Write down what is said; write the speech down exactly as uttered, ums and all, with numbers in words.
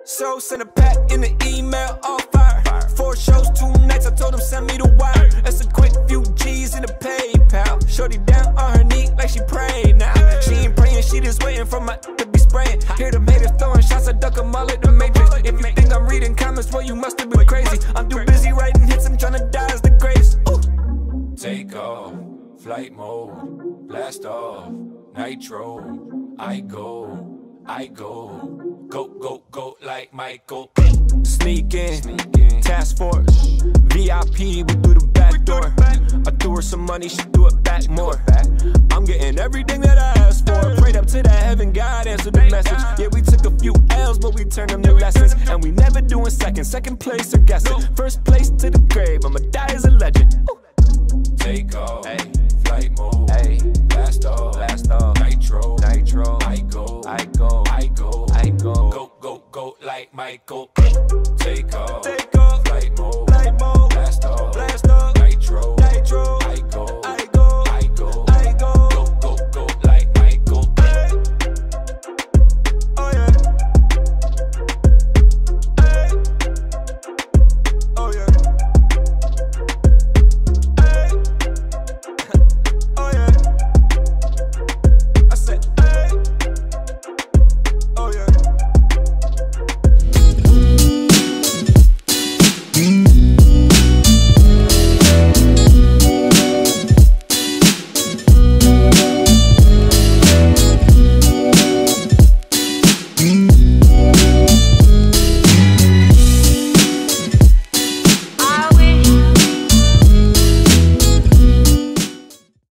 So send a pack in the email, all fire. Four shows, two nights, I told them send me the wire. That's a quick few G's in the PayPal. Shorty down on her knee like she prayed now. She ain't praying, she just waiting for my to be spraying. Hear the haters throwing shots, I duck them all at the Matrix. If you think I'm reading comments, well you must have been crazy. I'm too busy writing hits, I'm tryna die as the greatest. Ooh. Take off, flight mode, blast off, nitro. I go, I go. Go, go, go like Michael. Sneak in, task force, V I P, we through the back door. I threw her some money, she threw it back more. I'm getting everything that I asked for. Prayed up to that heaven, God answered the message. Yeah, we took a few L's, but we turned them to lessons. And we never doing second, second place or guessing. First place to the grave, I'ma die as a legend. Ooh. Take off, ay, flight mode, ay, blast off, blast off, nitro, nitro. I go, I go, I go, I go, go, go, go like Michael. Take off. Take